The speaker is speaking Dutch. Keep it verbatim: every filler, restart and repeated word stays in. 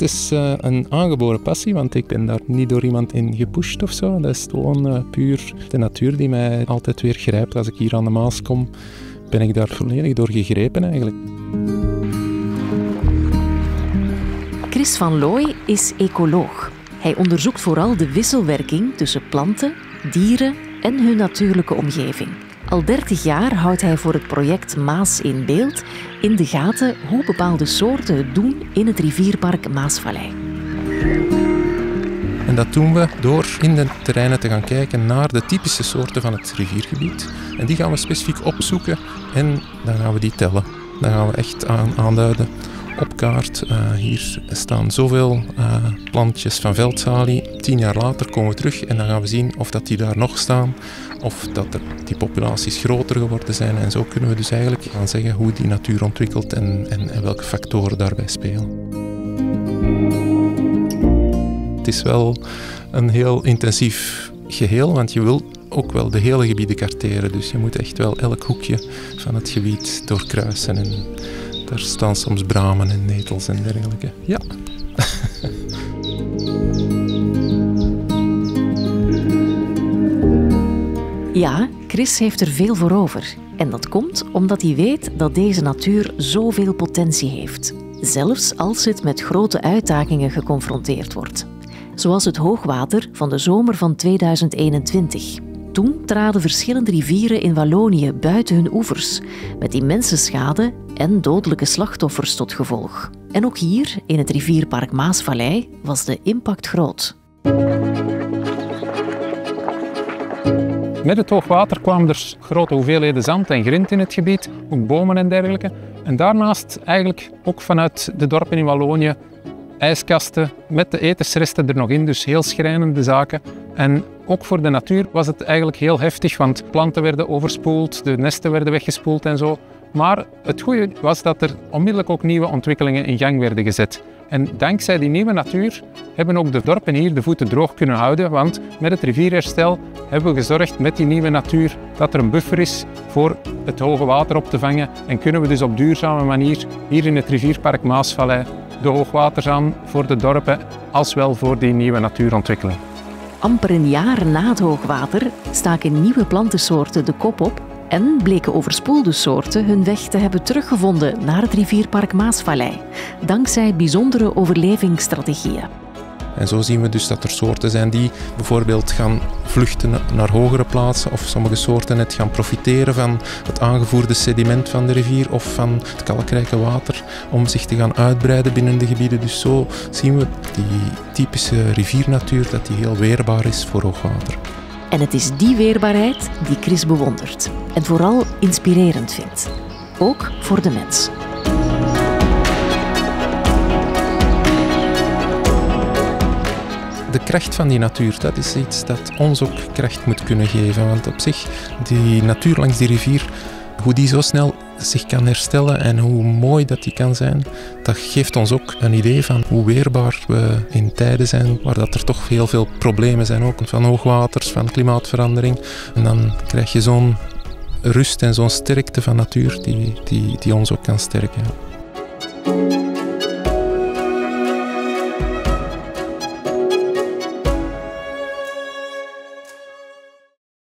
is uh, een aangeboren passie, want ik ben daar niet door iemand in gepusht of zo. Dat is gewoon uh, puur de natuur die mij altijd weer grijpt. Als ik hier aan de Maas kom, ben ik daar volledig door gegrepen eigenlijk. Chris van Looy is ecoloog. Hij onderzoekt vooral de wisselwerking tussen planten, dieren en hun natuurlijke omgeving. Al dertig jaar houdt hij voor het project Maas in Beeld in de gaten hoe bepaalde soorten het doen in het rivierpark Maasvallei. En dat doen we door in de terreinen te gaan kijken naar de typische soorten van het riviergebied. En die gaan we specifiek opzoeken en dan gaan we die tellen. Dan gaan we echt aan, aanduiden op kaart. Uh, hier staan zoveel uh, plantjes van veldsalie. Tien jaar later komen we terug en dan gaan we zien of dat die daar nog staan. Of dat er, die populaties groter geworden zijn. En zo kunnen we dus eigenlijk gaan zeggen hoe die natuur ontwikkelt en, en, en welke factoren daarbij spelen. Het is wel een heel intensief geheel, want je wil ook wel de hele gebieden karteren. Dus je moet echt wel elk hoekje van het gebied doorkruisen. En daar staan soms bramen en netels en dergelijke. Ja. Ja, Chris heeft er veel voor over. En dat komt omdat hij weet dat deze natuur zoveel potentie heeft. Zelfs als het met grote uitdagingen geconfronteerd wordt. Zoals het hoogwater van de zomer van tweeduizend eenentwintig. Toen traden verschillende rivieren in Wallonië buiten hun oevers, met immense schade en dodelijke slachtoffers tot gevolg. En ook hier, in het rivierpark Maasvallei, was de impact groot. Met het hoogwater kwamen er grote hoeveelheden zand en grind in het gebied, ook bomen en dergelijke. En daarnaast eigenlijk ook vanuit de dorpen in Wallonië ijskasten met de etensresten er nog in, dus heel schrijnende zaken. En ook voor de natuur was het eigenlijk heel heftig, want planten werden overspoeld, de nesten werden weggespoeld en zo. Maar het goede was dat er onmiddellijk ook nieuwe ontwikkelingen in gang werden gezet. En dankzij die nieuwe natuur hebben ook de dorpen hier de voeten droog kunnen houden, want met het rivierherstel hebben we gezorgd met die nieuwe natuur dat er een buffer is voor het hoge water op te vangen en kunnen we dus op duurzame manier hier in het rivierpark Maasvallei de hoogwaters aan voor de dorpen als wel voor die nieuwe natuurontwikkeling. Amper een jaar na het hoogwater staken nieuwe plantensoorten de kop op en bleken overspoelde soorten hun weg te hebben teruggevonden naar het rivierpark Maasvallei, dankzij bijzondere overlevingsstrategieën. En zo zien we dus dat er soorten zijn die bijvoorbeeld gaan vluchten naar hogere plaatsen of sommige soorten net gaan profiteren van het aangevoerde sediment van de rivier of van het kalkrijke water om zich te gaan uitbreiden binnen de gebieden. Dus zo zien we die typische riviernatuur dat die heel weerbaar is voor hoogwater. En het is die weerbaarheid die Chris bewondert en vooral inspirerend vindt. Ook voor de mens. De kracht van die natuur, dat is iets dat ons ook kracht moet kunnen geven. Want op zich, die natuur langs die rivier, hoe die zo snel zich kan herstellen en hoe mooi dat die kan zijn, dat geeft ons ook een idee van hoe weerbaar we in tijden zijn waar dat er toch heel veel problemen zijn, ook van hoogwaters, van klimaatverandering. En dan krijg je zo'n rust en zo'n sterkte van natuur die, die, die ons ook kan sterken.